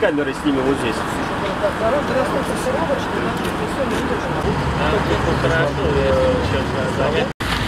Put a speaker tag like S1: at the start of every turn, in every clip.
S1: камерой снимем вот здесь.
S2: Хорошо, если сейчас занять.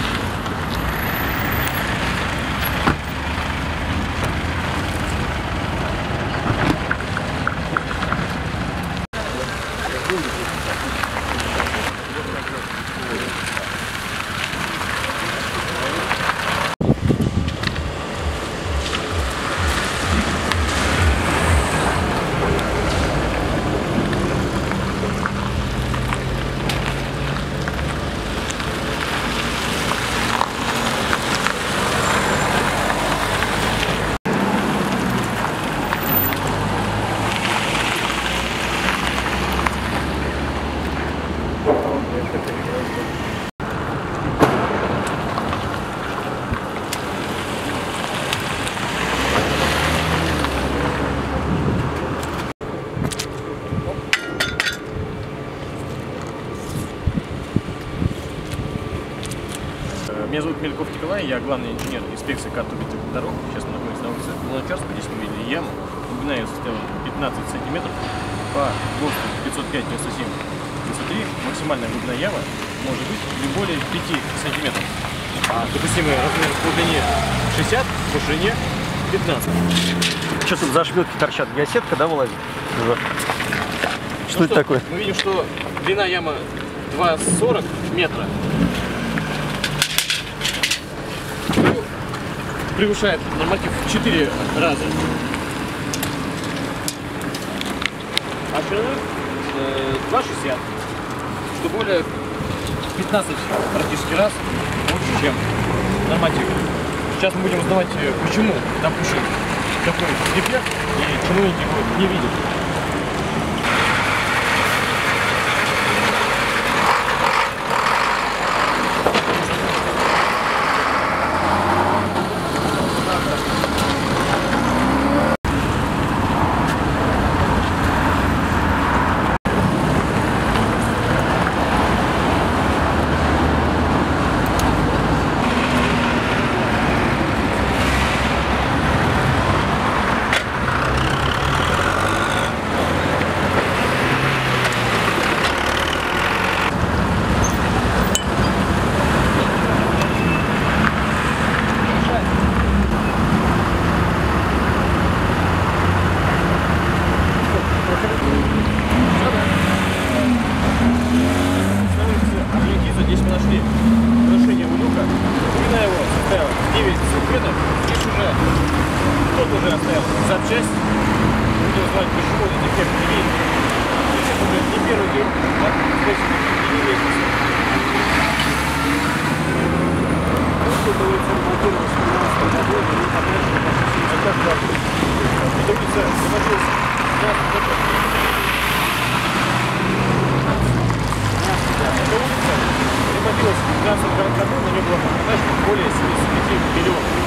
S3: Меня зовут Мельков Николай, я главный инженер инспекции карты убитых дорог. Сейчас мы находимся на улице Луначарского, здесь мы видели яму. Глубина ее составила 15 сантиметров по ГОСТу 505-97 высоты. Максимальная глубина ямы может быть не более 5 сантиметров. А допустимый размер в глубине 60, в ширине 15.
S1: Что тут за шметки торчат? Геосетка, да, вылазит? Что это такое?
S3: Мы видим, что длина ямы 2,40 метра. Превышает норматив в 4 раза. А ширина 2,60, что более 15 практически раз больше, чем норматив. Сейчас мы будем узнавать, почему допущен такой дефект и чиновники его не видят. Здесь мы нашли нарушение улюка. Глубина его составила 9 сантиметров. Здесь уже кто-то уже оставил запчасть. Будем узнавать, почему этот дефект не видит. Здесь уже не первый день, да? Здесь не лестница. Эта улица ремонтировалась в 2015 году, и опять же почти 70 лет. Эта улица находилась в 20 году. Эта улица ремонтировалась в 2015 году, на нее было потрачено более 75 миллионов.